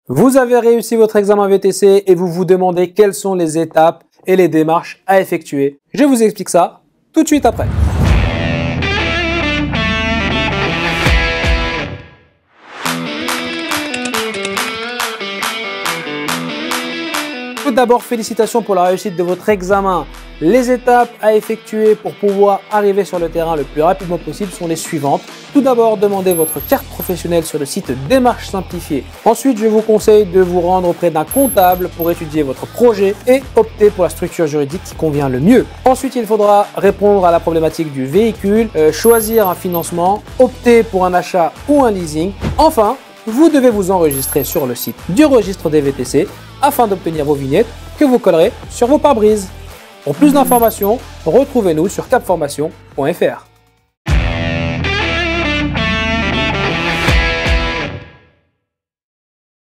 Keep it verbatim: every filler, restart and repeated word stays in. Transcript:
Vous avez réussi votre examen V T C et vous vous demandez quelles sont les étapes et les démarches à effectuer. Je vous explique ça tout de suite après. Tout d'abord, félicitations pour la réussite de votre examen. Les étapes à effectuer pour pouvoir arriver sur le terrain le plus rapidement possible sont les suivantes. Tout d'abord, demandez votre carte professionnelle sur le site Démarches Simplifiées. Ensuite, je vous conseille de vous rendre auprès d'un comptable pour étudier votre projet et opter pour la structure juridique qui convient le mieux. Ensuite, il faudra répondre à la problématique du véhicule, euh, choisir un financement, opter pour un achat ou un leasing. Enfin, vous devez vous enregistrer sur le site du registre des V T C afin d'obtenir vos vignettes que vous collerez sur vos pare-brises. Pour plus d'informations, retrouvez-nous sur cap formation point F R.